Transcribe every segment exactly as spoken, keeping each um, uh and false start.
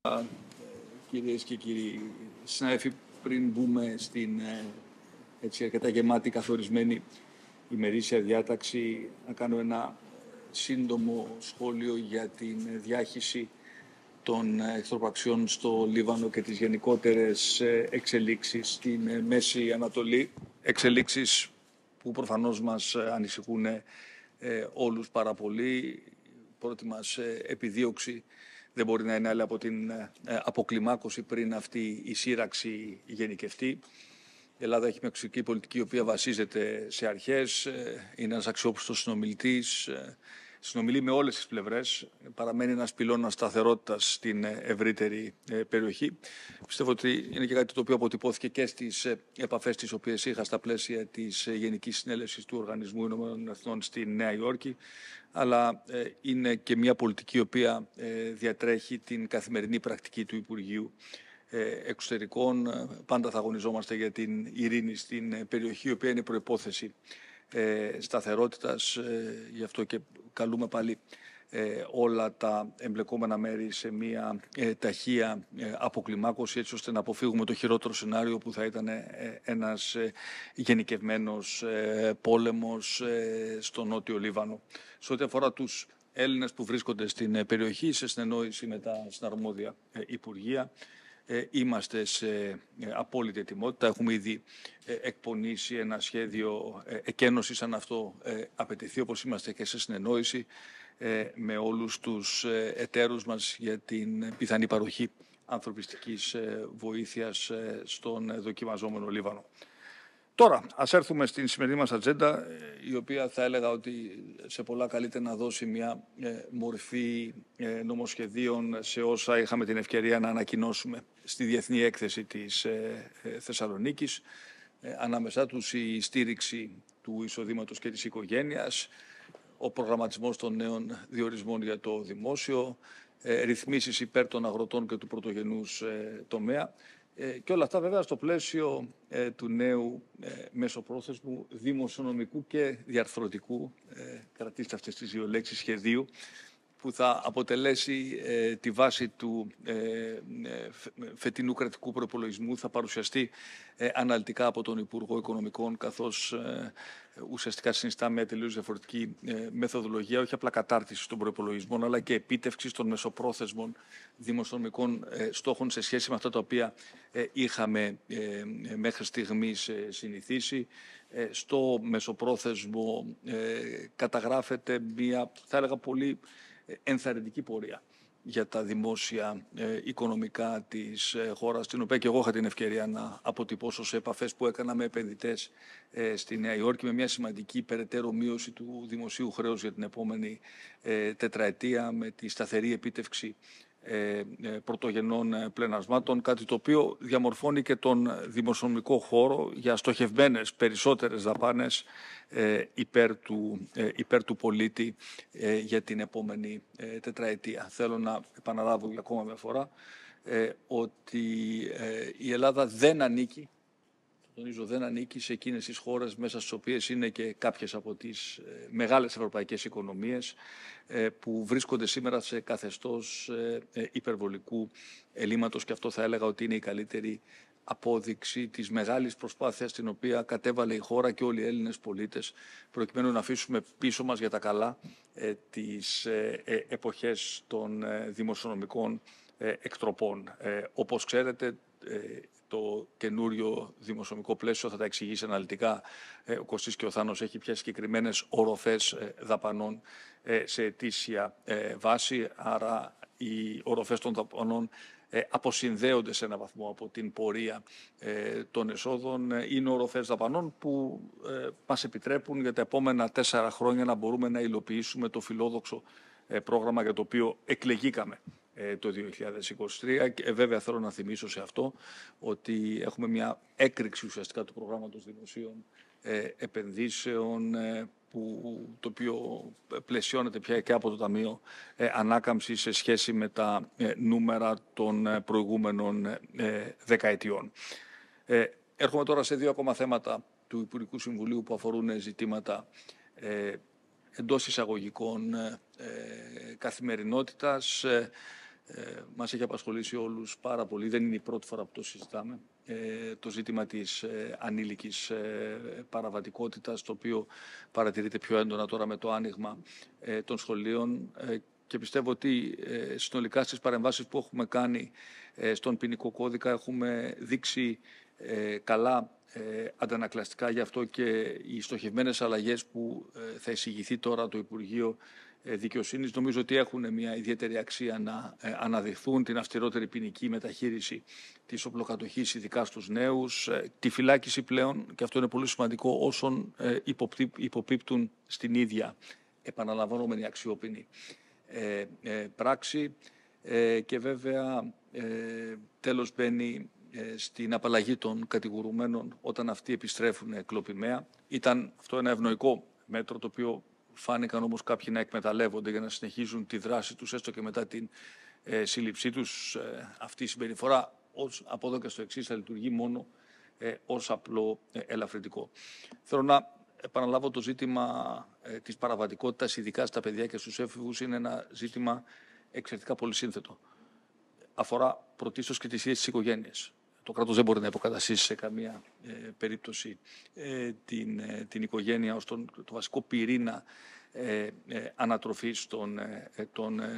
Κυρίες και κύριοι συνάδελφοι, πριν μπούμε στην έτσι, αρκετά γεμάτη καθορισμένη ημερήσια διάταξη, να κάνω ένα σύντομο σχόλιο για την διάχυση των εχθροπραξιών στο Λίβανο και τις γενικότερες εξελίξεις στην Μέση Ανατολή. Εξελίξεις που προφανώς μας ανησυχούν όλους πάρα πολύ. Η πρώτη μας επιδίωξη δεν μπορεί να είναι άλλη από την αποκλιμάκωση πριν αυτή η σύραξη γενικευτεί. Η Ελλάδα έχει μια εξωτερική πολιτική η οποία βασίζεται σε αρχές, είναι ένας αξιόπιστος συνομιλητής, συνομιλεί με όλες τις πλευρές, παραμένει ένας πυλώνας σταθερότητας στην ευρύτερη περιοχή. Πιστεύω ότι είναι και κάτι το οποίο αποτυπώθηκε και στις επαφές τις οποίες είχα στα πλαίσια της Γενικής Συνέλευσης του Οργανισμού Ηνωμένων Εθνών στη Νέα Υόρκη, αλλά είναι και μια πολιτική η οποία διατρέχει την καθημερινή πρακτική του Υπουργείου Εξωτερικών. Πάντα θα αγωνιζόμαστε για την ειρήνη στην περιοχή, η οποία είναι προϋπόθεση σταθερότητας. Γι' αυτό και καλούμε πάλι όλα τα εμπλεκόμενα μέρη σε μια ταχεία αποκλιμάκωση, έτσι ώστε να αποφύγουμε το χειρότερο σενάριο που θα ήταν ένας γενικευμένος πόλεμος στο Νότιο Λίβανο. Σε ό,τι αφορά τους Έλληνες που βρίσκονται στην περιοχή, σε συνεννόηση με τα συναρμόδια υπουργεία, είμαστε σε απόλυτη ετοιμότητα. Έχουμε ήδη εκπονήσει ένα σχέδιο εκένωσης αν αυτό απαιτηθεί, όπως είμαστε και σε συνεννόηση με όλους τους εταίρους μας για την πιθανή παροχή ανθρωπιστικής βοήθειας στον δοκιμαζόμενο Λίβανο. Τώρα, ας έρθουμε στην σημερινή μας ατζέντα, η οποία θα έλεγα ότι σε πολλά καλείται να δώσει μια μορφή νομοσχεδίων σε όσα είχαμε την ευκαιρία να ανακοινώσουμε στη Διεθνή Έκθεση της Θεσσαλονίκης. Ανάμεσά τους η στήριξη του εισοδήματος και της οικογένειας, ο προγραμματισμός των νέων διορισμών για το δημόσιο, ρυθμίσεις υπέρ των αγροτών και του πρωτογενούς τομέα. Και όλα αυτά βέβαια στο πλαίσιο ε, του νέου ε, μεσοπρόθεσμου δημοσιονομικού και διαρθρωτικού, ε, κρατήστε αυτές τις δύο λέξεις, σχεδίου, που θα αποτελέσει ε, τη βάση του ε, ε, φετινού κρατικού προπολογισμού. Θα παρουσιαστεί ε, αναλυτικά από τον Υπουργό Οικονομικών, καθώς ε, ουσιαστικά συνιστά μια τελείως διαφορετική ε, μεθοδολογία, όχι απλά κατάρτιση των προπολογισμών, αλλά και επίτευξη των μεσοπρόθεσμων δημοσιονομικών ε, στόχων σε σχέση με αυτά τα οποία ε, είχαμε ε, μέχρι στιγμής ε, συνηθίσει. Ε, στο μεσοπρόθεσμο ε, καταγράφεται μια, θα έλεγα, πολύ ενθαρρυντική πορεία για τα δημόσια ε, οικονομικά της ε, χώρας, την οποία και εγώ είχα την ευκαιρία να αποτυπώσω σε επαφές που έκανα με επενδυτές ε, στη Νέα Υόρκη, με μια σημαντική περαιτέρω μείωση του δημοσίου χρέους για την επόμενη ε, τετραετία, με τη σταθερή επίτευξη ε, πρωτογενών πλενασμάτων, κάτι το οποίο διαμορφώνει και τον δημοσιονομικό χώρο για στοχευμένες περισσότερες δαπάνες ε, υπέρ, του, ε, υπέρ του πολίτη ε, για την επόμενη ε, τετραετία. Θέλω να επαναλάβω για ακόμα μια φορά ε, ότι ε, η Ελλάδα δεν ανήκει, τονίζω, δεν ανήκει σε εκείνες τις χώρες μέσα στις οποίες είναι και κάποιες από τις ε, μεγάλες ευρωπαϊκές οικονομίες ε, που βρίσκονται σήμερα σε καθεστώς ε, ε, υπερβολικού ελλείμματος, και αυτό θα έλεγα ότι είναι η καλύτερη απόδειξη της μεγάλης προσπάθειας την οποία κατέβαλε η χώρα και όλοι οι Έλληνες πολίτες, προκειμένου να αφήσουμε πίσω μας για τα καλά ε, τις ε, ε, εποχές των ε, δημοσιονομικών ε, εκτροπών. Ε, όπως ξέρετε, ε, το καινούριο δημοσιονομικό πλαίσιο θα τα εξηγήσει αναλυτικά ε, ο Κωστής και ο Θάνος, έχει πια συγκεκριμένες οροφές ε, δαπανών ε, σε ετήσια ε, βάση, άρα οι οροφές των δαπανών ε, αποσυνδέονται σε έναν βαθμό από την πορεία ε, των εσόδων. Είναι οροφές δαπανών που ε, μας επιτρέπουν για τα επόμενα τέσσερα χρόνια να μπορούμε να υλοποιήσουμε το φιλόδοξο ε, πρόγραμμα για το οποίο εκλεγήκαμε το δύο χιλιάδες είκοσι τρία. Και βέβαια θέλω να θυμίσω σε αυτό ότι έχουμε μια έκρηξη ουσιαστικά του προγράμματος δημοσίων ε, επενδύσεων ε, που, το οποίο πλαισιώνεται πια και από το Ταμείο ε, Ανάκαμψης σε σχέση με τα ε, νούμερα των ε, προηγούμενων ε, δεκαετιών. Ε, έρχομαι τώρα σε δύο ακόμα θέματα του Υπουργικού Συμβουλίου που αφορούν ζητήματα ε, εντός εισαγωγικών ε, καθημερινότητας. Ε, Ε, μας έχει απασχολήσει όλους πάρα πολύ. Δεν είναι η πρώτη φορά που το συζητάμε. Ε, το ζήτημα της ε, ανήλικης ε, παραβατικότητας, το οποίο παρατηρείται πιο έντονα τώρα με το άνοιγμα ε, των σχολείων. Ε, και πιστεύω ότι ε, συνολικά στις παρεμβάσεις που έχουμε κάνει ε, στον ποινικό κώδικα έχουμε δείξει ε, καλά ε, αντανακλαστικά, γι' αυτό και οι στοχευμένες αλλαγές που ε, θα εισηγηθεί τώρα το Υπουργείο Δικαιοσύνης νομίζω ότι έχουν μια ιδιαίτερη αξία να ε, αναδειχθούν, την αυστηρότερη ποινική μεταχείριση της οπλοκατοχής, ειδικά στους νέους, ε, τη φυλάκιση πλέον, και αυτό είναι πολύ σημαντικό, όσων ε, υποπίπτουν στην ίδια επαναλαμβανόμενη αξιόπινη ε, ε, πράξη ε, και βέβαια ε, τέλος μπαίνει ε, στην απαλλαγή των κατηγορουμένων όταν αυτοί επιστρέφουν κλοπημαία. Ήταν αυτό ένα ευνοϊκό μέτρο, το οποίο φάνηκαν όμως κάποιοι να εκμεταλλεύονται για να συνεχίζουν τη δράση τους, έστω και μετά την ε, σύλληψή τους. Ε, αυτή η συμπεριφορά ως, από εδώ και στο εξής θα λειτουργεί μόνο ε, ως απλό ε, ελαφρυντικό. Θέλω να επαναλάβω το ζήτημα ε, της παραβατικότητας, ειδικά στα παιδιά και στους έφηβους, είναι ένα ζήτημα εξαιρετικά πολύ σύνθετο. Αφορά πρωτίστως και τις σχέσεις της οικογένειας. Το κράτος δεν μπορεί να υποκαταστήσει σε καμία ε, περίπτωση ε, την, ε, την οικογένεια ως τον, το βασικό πυρήνα ε, ε, ανατροφής των, ε, των ε,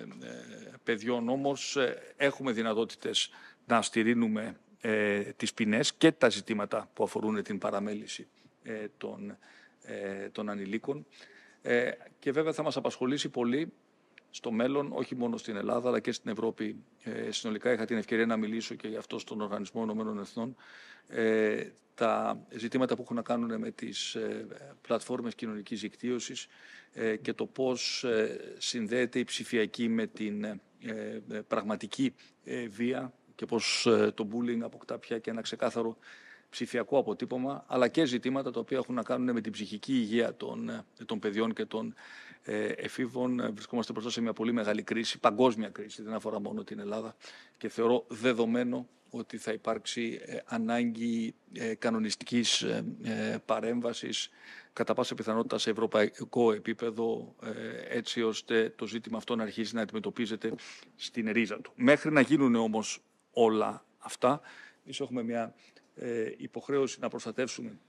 ε, παιδιών. Όμως ε, έχουμε δυνατότητες να στηρίνουμε ε, τις ποινές και τα ζητήματα που αφορούν την παραμέληση ε, των, ε, των ανηλίκων. Ε, και βέβαια θα μας απασχολήσει πολύ στο μέλλον, όχι μόνο στην Ελλάδα αλλά και στην Ευρώπη ε, συνολικά. Είχα την ευκαιρία να μιλήσω και γι' αυτό στον Οργανισμό Ηνωμένων Εθνών. Ε, τα ζητήματα που έχουν να κάνουν με τις ε, πλατφόρμες κοινωνικής δικτύωσης ε, και το πώς ε, συνδέεται η ψηφιακή με την ε, ε, πραγματική ε, βία και πώς ε, το bullying αποκτά πια και ένα ξεκάθαρο ψηφιακό αποτύπωμα, αλλά και ζητήματα τα οποία έχουν να κάνουν με την ψυχική υγεία των, των παιδιών και των ε, εφήβων. Βρισκόμαστε μπροστά σε μια πολύ μεγάλη κρίση, παγκόσμια κρίση, δεν αφορά μόνο την Ελλάδα, και θεωρώ δεδομένο ότι θα υπάρξει ε, ανάγκη ε, κανονιστικής ε, ε, παρέμβασης, κατά πάσα πιθανότητα σε ευρωπαϊκό επίπεδο, ε, έτσι ώστε το ζήτημα αυτό να αρχίσει να αντιμετωπίζεται στην ρίζα του. Μέχρι να γίνουν όμως όλα αυτά, εμείς έχουμε μια Ε, υποχρέωση να προστατεύσουμε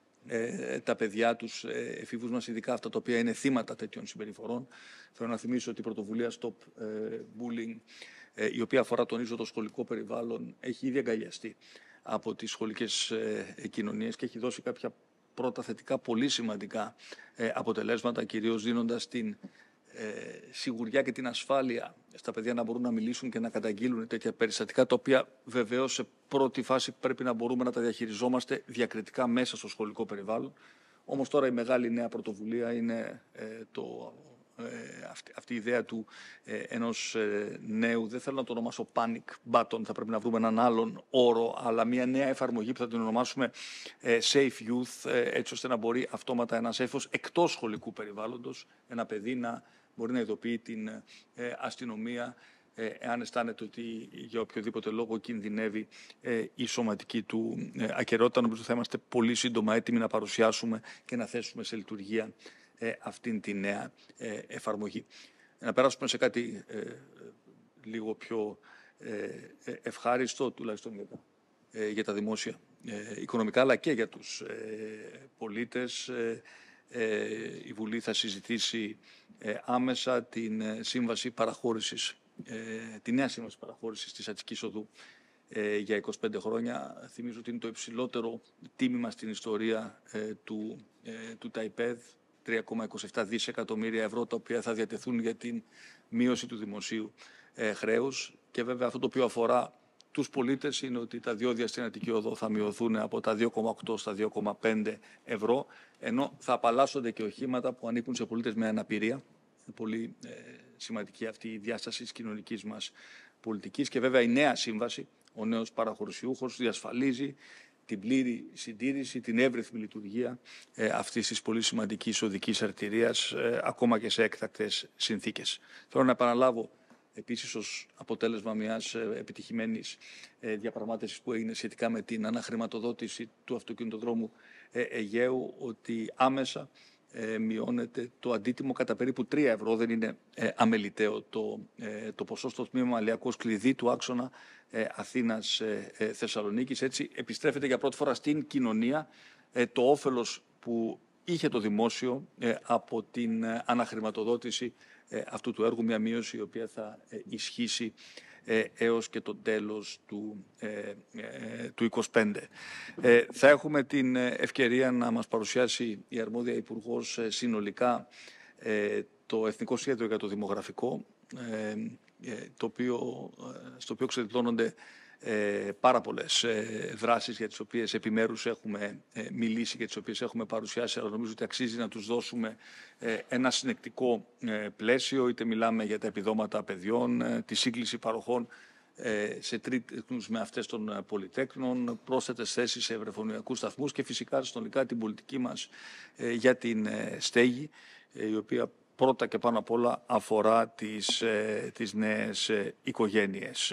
ε, τα παιδιά, τους ε, εφήβους μας, ειδικά αυτά τα οποία είναι θύματα τέτοιων συμπεριφορών. Θέλω να θυμίσω ότι η πρωτοβουλία Stop ε, Bullying, ε, η οποία αφορά, τονίζω, το σχολικό περιβάλλον, έχει ήδη αγκαλιαστεί από τις σχολικές ε, κοινωνίες και έχει δώσει κάποια πρώτα θετικά πολύ σημαντικά ε, αποτελέσματα, κυρίως δίνοντας την Ε, σιγουριά και την ασφάλεια στα παιδιά να μπορούν να μιλήσουν και να καταγγείλουν τέτοια περιστατικά, τα οποία βεβαίως σε πρώτη φάση πρέπει να μπορούμε να τα διαχειριζόμαστε διακριτικά μέσα στο σχολικό περιβάλλον. Όμως τώρα η μεγάλη νέα πρωτοβουλία είναι ε, το, ε, αυτή, αυτή η ιδέα του ε, ενός ε, νέου, δεν θέλω να το ονομάσω panic button, θα πρέπει να βρούμε έναν άλλον όρο, αλλά μια νέα εφαρμογή που θα την ονομάσουμε ε, safe youth, ε, έτσι ώστε να μπορεί αυτόματα ένας έφος εκτός σχολικού περιβάλλοντος, ένα παιδί να μπορεί να ειδοποιεί την ε, αστυνομία ε, εάν αισθάνεται ότι για οποιοδήποτε λόγο κινδυνεύει ε, η σωματική του ε, ακεραιότητα. Νομίζω θα είμαστε πολύ σύντομα έτοιμοι να παρουσιάσουμε και να θέσουμε σε λειτουργία ε, αυτήν τη νέα ε, εφαρμογή. Να περάσουμε σε κάτι ε, λίγο πιο ε, ευχάριστο, τουλάχιστον για τα, ε, για τα δημόσια ε, οικονομικά, αλλά και για τους ε, πολίτες. Ε, ε, η Βουλή θα συζητήσει ε, άμεσα την ε, σύμβαση παραχώρησης, ε, τη νέα σύμβαση παραχώρησης της Αττικής Οδού ε, για είκοσι πέντε χρόνια. Θυμίζω ότι είναι το υψηλότερο τίμημα στην ιστορία ε, του, ε, του ΤΑΙΠΕΔ, τρία κόμμα είκοσι επτά δισεκατομμύρια ευρώ, τα οποία θα διατεθούν για την μείωση του δημοσίου ε, χρέους. Και βέβαια αυτό το οποίο αφορά τους πολίτες είναι ότι τα διόδια στην Αττική Οδό θα μειωθούν από τα δύο κόμμα οκτώ στα δύο κόμμα πέντε ευρώ, ενώ θα απαλλάσσονται και οχήματα που ανήκουν σε πολίτες με αναπηρία. Είναι πολύ ε, σημαντική αυτή η διάσταση της κοινωνικής μας πολιτικής. Και βέβαια η νέα σύμβαση, ο νέος παραχωρησιούχος, διασφαλίζει την πλήρη συντήρηση, την εύρυθμη λειτουργία ε, αυτής της πολύ σημαντικής οδικής αρτηρίας, ε, ακόμα και σε έκτακτες συνθήκες. Θέλω να επαναλάβω επίσης ως αποτέλεσμα μιας επιτυχημένης διαπραγμάτευσης που έγινε σχετικά με την αναχρηματοδότηση του αυτοκινητοδρόμου Αιγαίου, ότι άμεσα θα υπάρξει η ε, μειώνεται το αντίτιμο κατά περίπου τρία ευρώ. Δεν είναι ε, αμεληταίο το, ε, το ποσό στο τμήμα Αλιακός κλειδί του άξονα ε, Αθήνας-Θεσσαλονίκης. Έτσι επιστρέφεται για πρώτη φορά στην κοινωνία ε, το όφελος που είχε το δημόσιο ε, από την ε, αναχρηματοδότηση ε, αυτού του έργου, μια μείωση η οποία θα ε, ισχύσει ε, έως και το τέλος του, ε, ε, του είκοσι πέντε. Ε, θα έχουμε την ευκαιρία να μας παρουσιάσει η αρμόδια Υπουργός ε, συνολικά ε, το Εθνικό Σχέδιο για το Δημογραφικό, ε, ε, το οποίο, ε, στο οποίο ξεδιπλώνονται Ε, πάρα πολλές ε, δράσεις για τις οποίες επιμέρους έχουμε ε, μιλήσει και τις οποίες έχουμε παρουσιάσει, αλλά νομίζω ότι αξίζει να τους δώσουμε ε, ένα συνεκτικό ε, πλαίσιο, είτε μιλάμε για τα επιδόματα παιδιών, ε, τη σύγκληση παροχών ε, σε τρίτους με αυτές των πολυτέκνων, πρόσθετες θέσεις σε ευρεφωνιακούς σταθμούς και φυσικά συνολικά την πολιτική μας ε, για την ε, στέγη, ε, η οποία πρώτα και πάνω απ' όλα αφορά τις, ε, τις νέες ε, οικογένειες.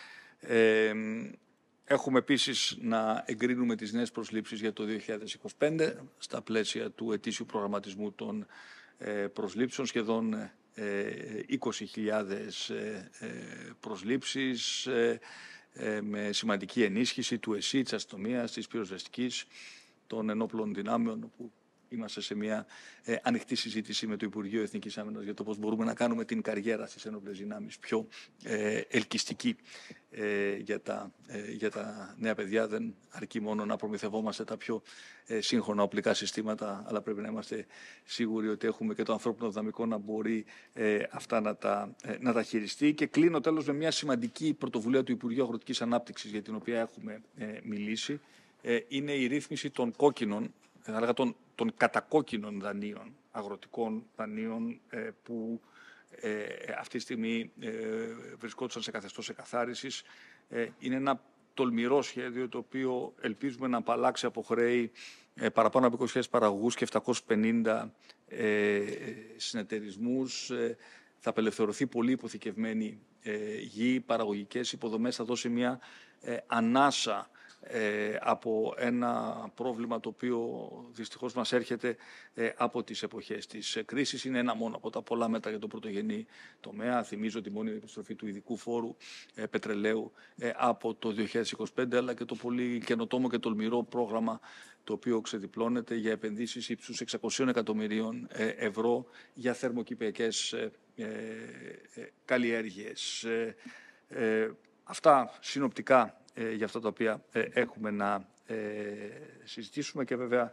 Ε, έχουμε επίσης να εγκρίνουμε τις νέες προσλήψεις για το δύο χιλιάδες είκοσι πέντε στα πλαίσια του ετήσιου προγραμματισμού των ε, προσλήψεων, σχεδόν ε, είκοσι χιλιάδες ε, ε, προσλήψεις ε, ε, με σημαντική ενίσχυση του ΕΣΥ, της αστυνομίας, της πυροσβεστικής, των ενόπλων δυνάμεων, που είμαστε σε μια ε, ανοιχτή συζήτηση με το Υπουργείο Εθνικής Άμυνας για το πώς μπορούμε να κάνουμε την καριέρα στις ενόπλες δυνάμεις πιο ε, ελκυστική ε, για, τα, ε, για τα νέα παιδιά. Δεν αρκεί μόνο να προμηθευόμαστε τα πιο ε, σύγχρονα οπλικά συστήματα, αλλά πρέπει να είμαστε σίγουροι ότι έχουμε και το ανθρώπινο δυναμικό να μπορεί ε, αυτά να τα, ε, να τα χειριστεί. Και κλείνω τέλος με μια σημαντική πρωτοβουλία του Υπουργείου Αγροτικής Ανάπτυξης, για την οποία έχουμε ε, μιλήσει. Ε, είναι η ρύθμιση των κόκκινων, θα έλεγα των, των κατακόκκινων δανείων, αγροτικών δανείων ε, που ε, αυτή τη στιγμή ε, βρισκόντουσαν σε καθεστώς εκαθάρισης. Ε, είναι ένα τολμηρό σχέδιο το οποίο ελπίζουμε να απαλλάξει από χρέη ε, παραπάνω από είκοσι χιλιάδες παραγωγούς και επτακόσιους πενήντα ε, συνεταιρισμούς. Ε, θα απελευθερωθεί πολύ υποθηκευμένη ε, γη, παραγωγικές υποδομές, θα δώσει μια ε, ανάσα Ε, από ένα πρόβλημα το οποίο δυστυχώς μας έρχεται ε, από τις εποχές της ε, κρίσης. Είναι ένα μόνο από τα πολλά μέτρα για το πρωτογενή τομέα. Θυμίζω τη μόνιμη επιστροφή του ειδικού φόρου ε, πετρελαίου ε, από το δύο χιλιάδες είκοσι πέντε, αλλά και το πολύ καινοτόμο και τολμηρό πρόγραμμα το οποίο ξεδιπλώνεται για επενδύσεις ύψους εξακοσίων εκατομμυρίων ε, ευρώ για θερμοκηπιακές ε, ε, ε, καλλιέργειες. Ε, ε, αυτά συνοπτικά Ε, για αυτά τα οποία ε, έχουμε να ε, συζητήσουμε, και βέβαια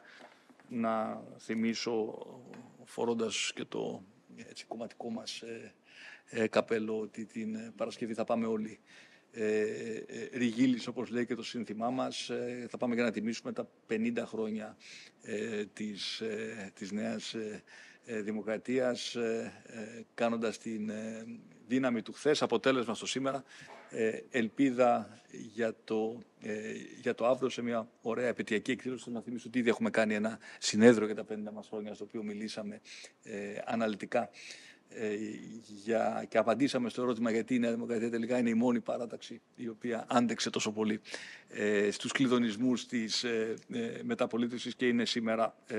να θυμίσω, φορώντας και το έτσι, κομματικό μας ε, ε, καπέλο, ότι την Παρασκευή θα πάμε όλοι ε, ε, ριγίλης, όπως λέει και το σύνθημά μας. Ε, θα πάμε για να τιμήσουμε τα πενήντα χρόνια ε, της, ε, της νέας ε, ε, δημοκρατίας, ε, ε, κάνοντας την ε, δύναμη του χθες αποτέλεσμα στο σήμερα, ε, ελπίδα για το, ε, για το αύριο, σε μια ωραία επαιτειακή εκδήλωση. Να θυμίσω ότι ήδη έχουμε κάνει ένα συνέδριο για τα πενήντα μας χρόνια, στο οποίο μιλήσαμε ε, αναλυτικά ε, για, και απαντήσαμε στο ερώτημα γιατί η Νέα Δημοκρατία τελικά είναι η μόνη παράταξη η οποία άντεξε τόσο πολύ ε, στους κλειδονισμούς της ε, ε, μεταπολίτευσης και είναι σήμερα ε,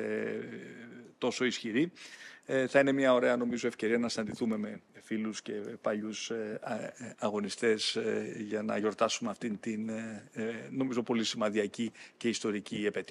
τόσο ισχυρή. Ε, θα είναι μια ωραία, νομίζω, ευκαιρία να συναντηθούμε με φίλους και παλιούς ε, ε, αγωνιστές ε, για να γιορτάσουμε αυτήν την, ε, νομίζω, πολύ σημαδιακή και ιστορική επέτειο.